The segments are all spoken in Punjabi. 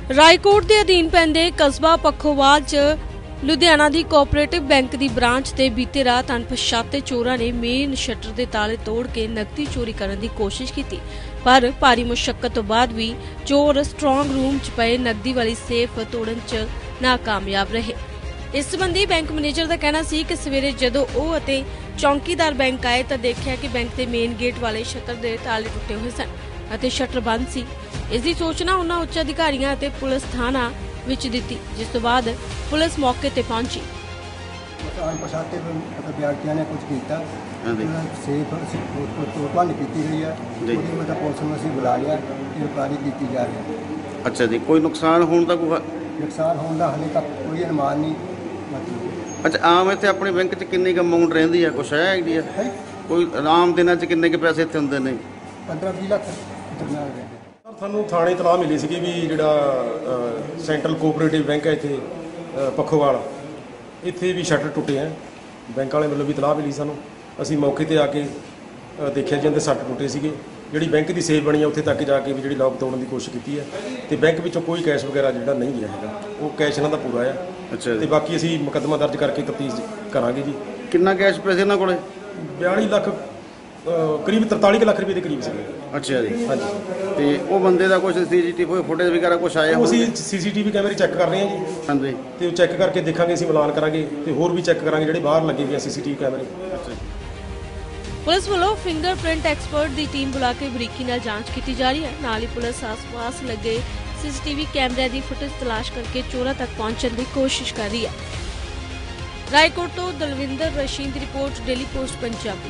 ਰਾਏਕੋਟ ਦੇ ਅਧੀਨ ਪੈਂਦੇ ਕਸਬਾ ਪੱਖੋਵਾਲ 'ਚ ਲੁਧਿਆਣਾ ਦੀ ਕੋਆਪਰੇਟਿਵ ਬੈਂਕ ਦੀ ਬ੍ਰਾਂਚ ਤੇ ਬੀਤੇ ਰਾਤ ਅਣਪਛਾਤੇ ਚੋਰਾਂ ਨੇ ਮੇਨ ਸ਼ਟਰ ਦੇ ਤਾਲੇ ਤੋੜ ਕੇ ਨਕਦੀ ਚੋਰੀ ਕਰਨ ਦੀ ਕੋਸ਼ਿਸ਼ ਕੀਤੀ, ਪਰ ਭਾਰੀ ਮੁਸ਼ੱਕਤ ਤੋਂ ਬਾਅਦ ਵੀ ਚੋਰ ਸਟਰੋਂਗ ਰੂਮ 'ਚ ਪਏ ਨਕਦੀ ਵਾਲੀ ਸੇਫ ਤੋੜਨ 'ਚ ਨਾਕਾਮਯਾਬ ਰਹੇ। ਇਸ ਸੰਬੰਧੀ ਬੈਂਕ ਮੈਨੇਜਰ ਦਾ ਕਹਿਣਾ ਸੀ ਕਿ ਸਵੇਰੇ ਜਦੋਂ ਉਹ ਅਤੇ ਚੌਂਕੀਦਾਰ ਬੈਂਕ ਆਏ ਤਾਂ ਦੇਖਿਆ ਕਿ ਬੈਂਕ ਦੇ ਮੇਨ ਗੇਟ ਵਾਲੇ ਸ਼ਟਰ ਦੇ ਤਾਲੇ ਟੁੱਟੇ ਹੋਏ ਸਨ ਅਤੇ ਸ਼ਟਰ ਬੰਦ ਸੀ। ਇਸ ਦੀ ਸੂਚਨਾ ਉਹਨਾਂ ਉੱਚ ਅਧਿਕਾਰੀਆਂ ਅਤੇ ਪੁਲਿਸ ਥਾਣਾ ਵਿੱਚ ਦਿੱਤੀ, ਜਿਸ ਤੋਂ ਬਾਅਦ ਪੁਲਿਸ ਮੌਕੇ ਤੇ ਪਹੁੰਚੀ। ਅਣਪਛਾਤੇ ਵਿਅਕਤੀਆਂ ਨੇ ਕੁਝ ਕੀਤਾ, ਸੇਫ ਤੋੜਭੰਨ ਕੀਤੀ ਗਈ ਹੈ। ਉਹਦੀ ਮਤਲਬ ਪੁਲਿਸ ਨੂੰ ਅਸੀਂ ਬੁਲਾ ਲਿਆ, ਇਨਕੁਆਇਰੀ ਕੀਤੀ ਜਾ ਰਹੀ ਹੈ। ਅੱਛਾ ਜੀ, ਕੋਈ ਨੁਕਸਾਨ ਹੋਣ ਦਾ ਨੁਕਸਾਨ ਹੋਣ ਦਾ ਹਾਲੇ ਤੱਕ ਕੋਈ ਅਨੁਮਾਨ ਨਹੀਂ। ਅੱਛਾ, ਆਮ ਇੱਥੇ ਆਪਣੇ ਬੈਂਕ 'ਚ ਕਿੰਨੀ ਕੁ ਅਮਾਊਂਟ ਰਹਿੰਦੀ ਹੈ, ਕੁਛ ਹੈ ਆਈਡੀਆ? ਕੋਈ ਆਮ ਦਿਨਾਂ 'ਚ ਕਿੰਨੇ ਕੁ ਪੈਸੇ ਇੱਥੇ ਹੁੰਦੇ ਨੇ? 15-20 ਲੱਖ ਦਰਮਿਆਨ ਰਹਿੰਦੇ। ਸਾਨੂੰ ਥਾਣੇ ਤਲਾਹ ਮਿਲੀ ਸੀਗੀ ਵੀ ਜਿਹੜਾ ਸੈਂਟਰਲ ਕੋਆਪਰੇਟਿਵ ਬੈਂਕ ਹੈ ਇੱਥੇ ਪੱਖੋਵਾਲ, ਇੱਥੇ ਵੀ ਸ਼ਟਰ ਟੁੱਟੇ ਹੈ। ਬੈਂਕ ਵਾਲੇ ਵੱਲੋਂ ਵੀ ਤਲਾਹ ਮਿਲੀ ਸਾਨੂੰ। ਅਸੀਂ ਮੌਕੇ ਤੇ ਆ ਕੇ ਦੇਖਿਆ ਜੀ, ਇਹਦੇ ਸੱਟ ਟੁੱਟੇ ਸੀਗੇ। ਜਿਹੜੀ ਬੈਂਕ ਦੀ ਸੇਫ ਬਣੀ ਹੈ ਉੱਥੇ ਤੱਕ ਜਾ ਕੇ ਵੀ ਜਿਹੜੀ ਲੌਕ ਤੋੜਨ ਦੀ ਕੋਸ਼ਿਸ਼ ਕੀਤੀ ਹੈ, ਤੇ ਬੈਂਕ ਵਿੱਚੋਂ ਕੋਈ ਕੈਸ਼ ਵਗੈਰਾ ਜਿਹੜਾ ਨਹੀਂ ਗਿਆ ਹੈਗਾ, ਉਹ ਕੈਸ਼ ਇਹਨਾਂ ਦਾ ਪੂਰਾ ਆ। ਅੱਛਾ, ਤੇ ਬਾਕੀ ਅਸੀਂ ਮੁਕੱਦਮਾ ਦਰਜ ਕਰਕੇ ਤਫਤੀਸ਼ ਕਰਾਂਗੇ ਜੀ। ਕਿੰਨਾ ਕੈਸ਼ ਪਏ ਸੀ ਇਹਨਾਂ ਕੋਲੇ? 42 ਲੱਖ, ਕਰੀਬ 43 ਲੱਖ ਰੁਪਏ ਦੇ ਕਰੀਬ ਸੀਗੇ। ਅੱਛਾ ਜੀ, ਹਾਂਜੀ। ਤੇ ਉਹ ਬੰਦੇ ਦਾ ਕੁਝ ਸੀਸੀਟੀਵੀ ਫੁਟੇਜ ਵਗੈਰਾ ਕੁਝ ਆਇਆ? ਅਸੀਂ ਸੀਸੀਟੀਵੀ ਕੈਮਰੇ ਚੈੱਕ ਕਰ ਰਹੇ ਹਾਂ ਜੀ। ਹਾਂਜੀ, ਤੇ ਉਹ ਚੈੱਕ ਕਰਕੇ ਦੇਖਾਂਗੇ, ਅਸੀਂ ਮਿਲਾਨ ਕਰਾਂਗੇ ਤੇ ਹੋਰ ਵੀ ਚੈੱਕ ਕਰਾਂਗੇ ਜਿਹੜੇ ਬਾਹਰ ਲੱਗੇ ਹੋਏ ਸੀਸੀਟੀਵੀ ਕੈਮਰੇ। ਪੁਲਿਸ ਵੱਲੋਂ ਫਿੰਗਰਪ੍ਰਿੰਟ ਐਕਸਪਰਟ ਦੀ ਟੀਮ ਬੁਲਾ ਕੇ ਬਰੀਕੀ ਨਾਲ ਜਾਂਚ ਕੀਤੀ ਜਾ ਰਹੀ ਹੈ। ਨਾਲ ਹੀ ਪੁਲਿਸ ਆਸ-ਪਾਸ ਲੱਗੇ ਸੀਸੀਟੀਵੀ ਕੈਮਰਿਆਂ ਦੀ ਫੁਟੇਜ ਤਲਾਸ਼ ਕਰਕੇ ਚੋਰਾਂ ਤੱਕ ਪਹੁੰਚਣ ਦੀ ਕੋਸ਼ਿਸ਼ ਕਰ ਰਹੀ ਹੈ। ਰਾਏਕੋਟ ਤੋਂ ਦਲਵਿੰਦਰ ਰਸ਼ੀਦ ਦੀ ਰਿਪੋਰਟ, Daily Post Punjabi.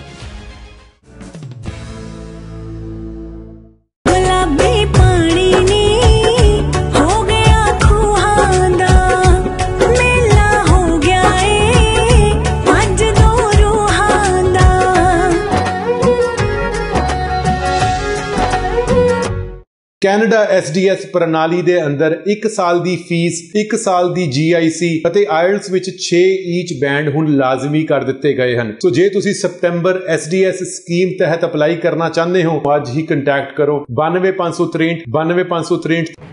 Canada SDS ਪ੍ਰਣਾਲੀ ਦੇ ਅੰਦਰ 1 ਸਾਲ ਦੀ ਫੀਸ, 1 ਸਾਲ ਦੀ GIC ਅਤੇ IELTS ਵਿੱਚ 6 ਈਚ ਬੈਂਡ ਹੁਣ ਲਾਜ਼ਮੀ ਕਰ ਦਿੱਤੇ ਗਏ ਹਨ। ਸੋ ਜੇ ਤੁਸੀਂ ਸਤੰਬਰ SDS ਸਕੀਮ ਤਹਿਤ ਅਪਲਾਈ ਕਰਨਾ ਚਾਹੁੰਦੇ ਹੋ, ਅੱਜ ਹੀ ਕੰਟੈਕਟ ਕਰੋ 92563 92563।